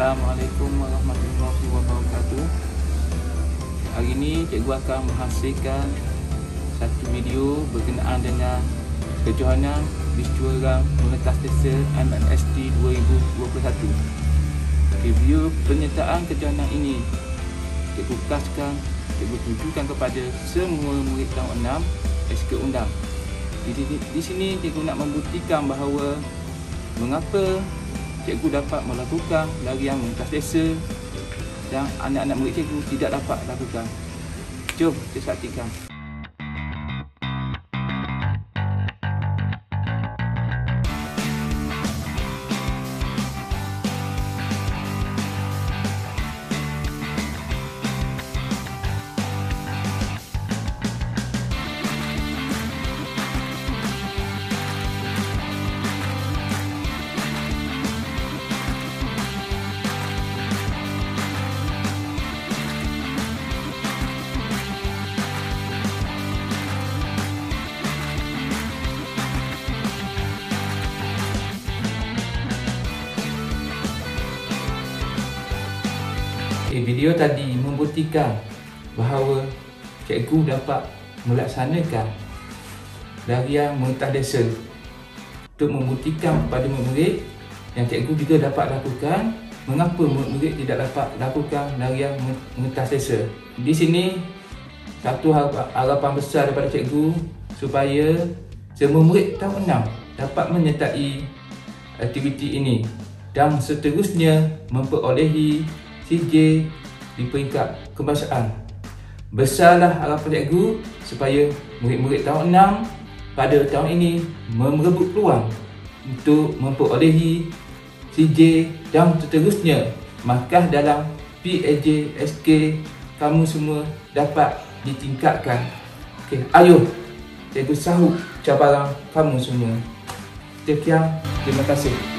Assalamualaikum warahmatullahi wabarakatuh. Hari ini cikgu akan menghasilkan satu video berkenaan dengan kejohanan Bistro Rang Mengetas Desa MNST 2021. Review penyertaan kejohanan ini cikgu kaskan, cikgu tujukan kepada semua murid tahun 6 SK Undang. Di sini cikgu nak membuktikan bahawa mengapa cikgu dapat melakukan larian mengetas desa dan anak-anak murid cikgu tidak dapat lakukan. Jom kita saksikan. Video tadi membuktikan bahawa cikgu dapat melaksanakan larian mengetas desa untuk membuktikan kepada murid yang cikgu juga dapat lakukan. Mengapa murid tidak dapat lakukan larian mengetas desa? Di sini satu harapan besar daripada cikgu supaya semua murid tahun 6 dapat menyertai aktiviti ini dan seterusnya memperolehi CJ di peringkat kebangsaan. Besarlah harapan cikgu supaya murid-murid tahun 6 pada tahun ini merebut peluang untuk memperolehi CJ dan seterusnya markah dalam PAJ SK kamu semua dapat ditingkatkan. Okey, ayo cikgu sahut cabaran kamu semua. Sekian, terima kasih.